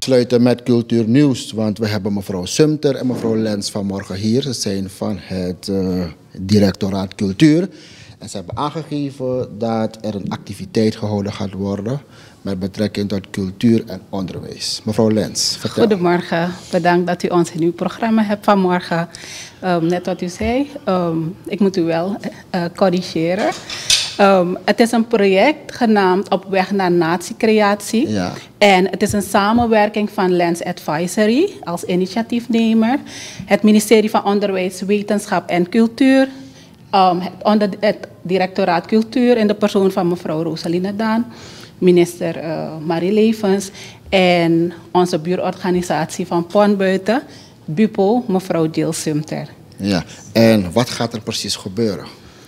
afsluiten met cultuurnieuws. Want we hebben mevrouw Sumter en mevrouw Lens vanmorgen hier. Ze zijn van het directoraat cultuur. En ze hebben aangegeven dat er een activiteit gehouden gaat worden met betrekking tot cultuur en onderwijs. Mevrouw Lens, vertel. Goedemorgen, bedankt dat u ons in uw programma hebt vanmorgen. Net wat u zei, ik moet u wel corrigeren. Het is een project genaamd Op weg naar natiecreatie. Ja. En het is een samenwerking van Lens Advisory als initiatiefnemer, het ministerie van Onderwijs, Wetenschap en Cultuur, het directoraat Cultuur in de persoon van mevrouw Rosaline Daan, minister Marie Levens en onze buurorganisatie van Ponbuiten, BUPO, mevrouw Jill Sumter. Ja, en wat gaat er precies gebeuren?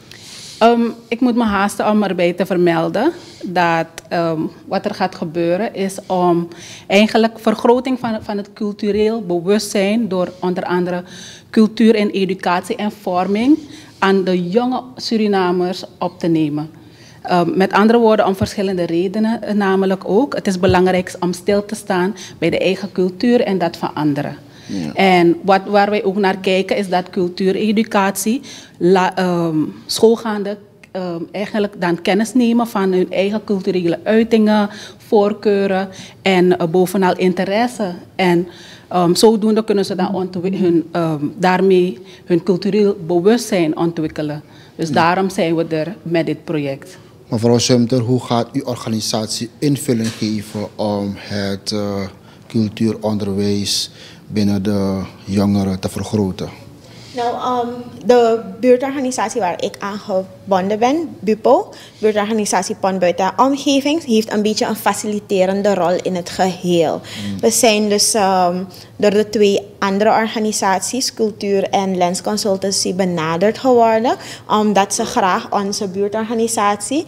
Ik moet me haasten om erbij te vermelden dat wat er gaat gebeuren is om eigenlijk vergroting van het cultureel bewustzijn door onder andere cultuur en educatie en vorming aan de jonge Surinamers op te nemen. Met andere woorden, om verschillende redenen namelijk ook. Het is belangrijk om stil te staan bij de eigen cultuur en dat van anderen. Ja. En waar wij ook naar kijken is dat cultuureducatie, schoolgaande eigenlijk dan kennis nemen van hun eigen culturele uitingen, voorkeuren en bovenal interesse. En zodoende kunnen ze dan daarmee hun cultureel bewustzijn ontwikkelen. Dus daarom zijn we er met dit project. Mevrouw Sumter, hoe gaat uw organisatie invulling geven om het cultuuronderwijs binnen de jongeren te vergroten? Nou, de buurtorganisatie waar ik aan gebonden ben, BUPO, buurtorganisatie Ponbuiten Omgeving, heeft een beetje een faciliterende rol in het geheel. We zijn dus door de twee andere organisaties, Cultuur en Lens Consultancy, benaderd geworden, omdat ze graag onze buurtorganisatie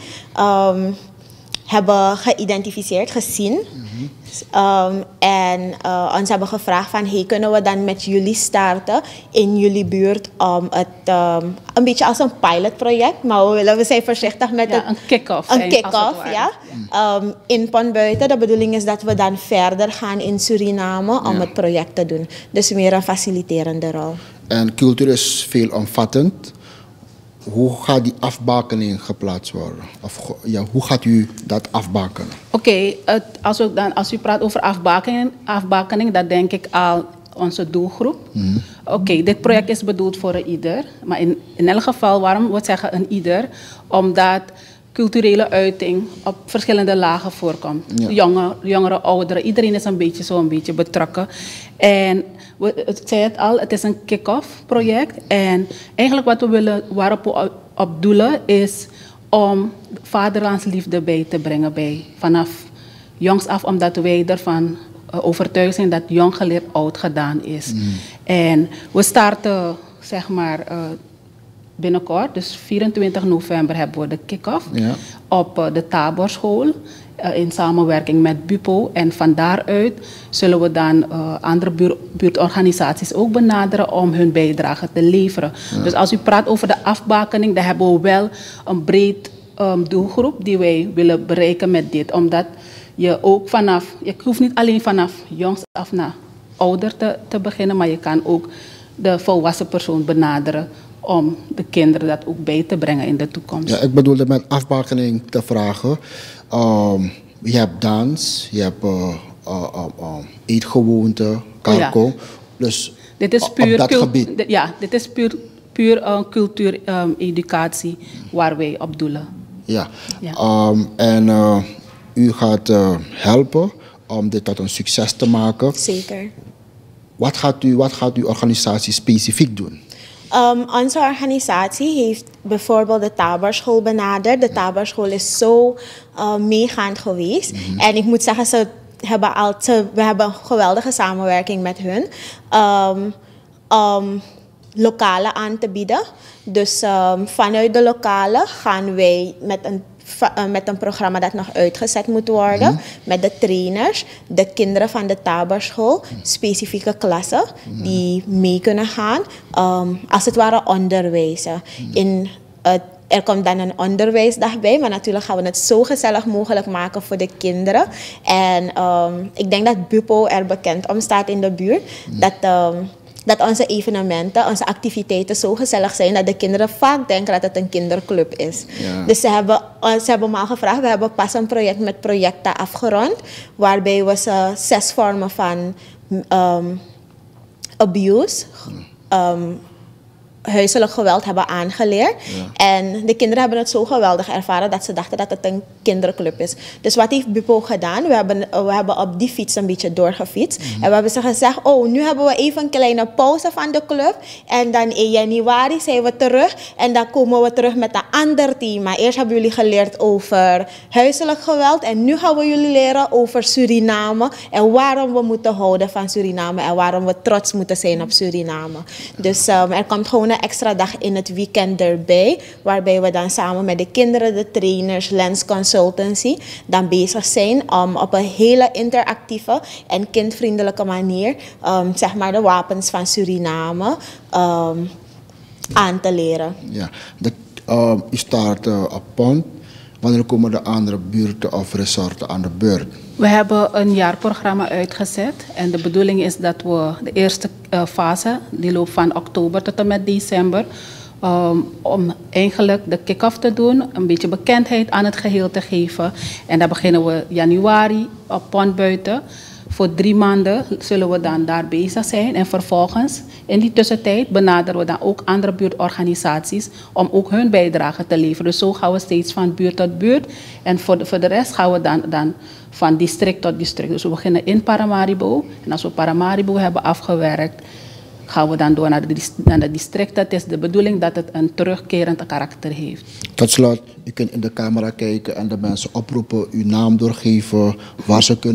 hebben geïdentificeerd, gezien. En ons hebben gevraagd van, hey, kunnen we dan met jullie starten in jullie buurt om het een beetje als een pilotproject, maar we zijn voorzichtig met het... Een kick-off. Een kick-off, ja. In Ponbuiten. De bedoeling is dat we dan verder gaan in Suriname om het project te doen. Dus meer een faciliterende rol. En cultuur is veelomvattend. Hoe gaat die afbakening geplaatst worden? Of hoe gaat u dat afbakenen? Oké, als u praat over afbakening, dan denk ik al onze doelgroep. Oké, dit project is bedoeld voor een ieder. Maar in elk geval, waarom we zeggen een ieder? Omdat culturele uiting op verschillende lagen voorkomt. Ja. Jongeren, ouderen, iedereen is een beetje betrokken. En ik zei het al, het is een kick-off project. En eigenlijk waarop we op doelen is om vaderlandsliefde bij te brengen vanaf jongs af, omdat wij ervan overtuigd zijn dat jong geleerd oud gedaan is. En we starten zeg maar binnenkort, dus 24 november hebben we de kick-off op de Taborschool in samenwerking met BUPO. En van daaruit zullen we dan andere buurtorganisaties ook benaderen om hun bijdrage te leveren. Ja. Dus als u praat over de afbakening, dan hebben we wel een breed doelgroep die wij willen bereiken met dit. Omdat je ook je hoeft niet alleen vanaf jongs af naar ouder te beginnen, maar je kan ook de volwassen persoon benaderen om de kinderen dat ook bij te brengen in de toekomst. Ja, ik bedoelde met afbakening te vragen. Je hebt dans, je hebt eetgewoonten, karko. Ja. Dus dit is puur op dat gebied. Dit is puur cultuureducatie waar wij op doelen. Ja, en u gaat helpen om dit tot een succes te maken. Zeker. Wat gaat uw organisatie specifiek doen? Onze organisatie heeft bijvoorbeeld de Taborschool benaderd. De Taborschool is zo meegaand geweest. En ik moet zeggen, we hebben een geweldige samenwerking met hun. Lokalen aan te bieden. Dus vanuit de lokalen gaan wij met een programma dat nog uitgezet moet worden. Met de trainers, de kinderen van de Taborschool, specifieke klassen die mee kunnen gaan. Als het ware onderwijzen in er komt dan een onderwijsdag bij, maar natuurlijk gaan we het zo gezellig mogelijk maken voor de kinderen. En ik denk dat BUPO er bekend om staat in de buurt, dat onze evenementen, onze activiteiten zo gezellig zijn dat de kinderen vaak denken dat het een kinderclub is. Ja. Dus ze hebben me al gevraagd, we hebben pas een project met Projecta afgerond, waarbij we ze 6 vormen van abuse, huiselijk geweld hebben aangeleerd. Ja. En de kinderen hebben het zo geweldig ervaren dat ze dachten dat het een kinderclub is. Dus wat heeft BUPO gedaan? We hebben op die fiets een beetje doorgefietst. En we hebben ze gezegd, oh, nu hebben we even een kleine pauze van de club. En dan in januari zijn we terug. En dan komen we terug met een ander thema. Eerst hebben jullie geleerd over huiselijk geweld. En nu gaan we jullie leren over Suriname. En waarom we moeten houden van Suriname. En waarom we trots moeten zijn op Suriname. Dus er komt gewoon een extra dag in het weekend erbij, waarbij we dan samen met de kinderen, de trainers, Lens Consultancy, dan bezig zijn om op een hele interactieve en kindvriendelijke manier, zeg maar de wapens van Suriname aan te leren. Ja, u start op Pond. Wanneer komen de andere buurten of resorten aan de beurt? We hebben een jaarprogramma uitgezet en de bedoeling is dat we de eerste fase, die loopt van oktober tot en met december, om eigenlijk de kick-off te doen, een beetje bekendheid aan het geheel te geven. En dan beginnen we januari op Pond buiten. Voor 3 maanden zullen we dan daar bezig zijn. En vervolgens, in die tussentijd, benaderen we dan ook andere buurtorganisaties om ook hun bijdrage te leveren. Dus zo gaan we steeds van buurt tot buurt. En voor de rest gaan we dan van district tot district. Dus we beginnen in Paramaribo. En als we Paramaribo hebben afgewerkt, gaan we dan door naar de districten. Het is de bedoeling dat het een terugkerend karakter heeft. Tot slot, u kunt in de camera kijken en de mensen oproepen, uw naam doorgeven, waar ze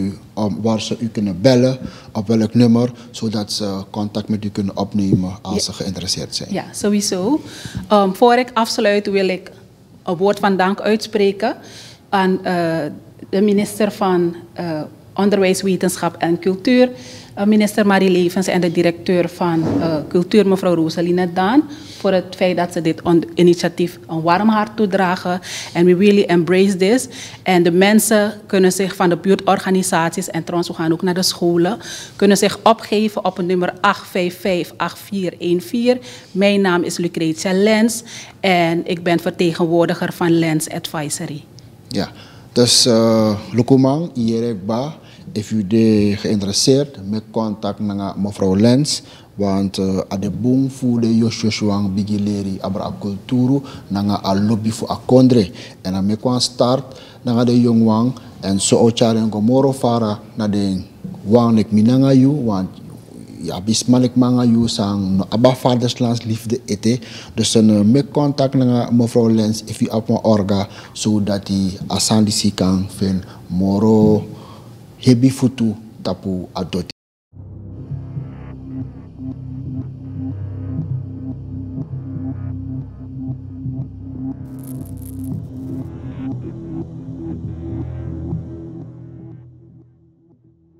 u kunnen bellen, op welk nummer, zodat ze contact met u kunnen opnemen als ze geïnteresseerd zijn. Ja, sowieso. Voor ik afsluit wil ik een woord van dank uitspreken aan de minister van Onderwijs, Wetenschap en Cultuur, minister Marie Levens en de directeur van Cultuur, mevrouw Rosaline Daan, voor het feit dat ze dit initiatief een warm hart toedragen. En we really embrace this. En de mensen kunnen zich van de buurtorganisaties, en trouwens we gaan ook naar de scholen, kunnen zich opgeven op het nummer 855-8414. Mijn naam is Lucretia Lens en ik ben vertegenwoordiger van Lens Advisory. Ja, dus Lukumang, Ierekba, if u geïnteresseerd met contact met mevrouw Lens, want ade boom voede Joshua Bigileri abra culturu nanga a lobby voor akondre en dan met start nanga de jongwang en zo ocharen gomoro fara na de wang ik minanga you want ja bismalik manga you sang aba vaderslands liefde ete dus een met contact nanga mevrouw Lens if u op mijn orga zodat die asandisi kan vind moro hebi futu tapu adot.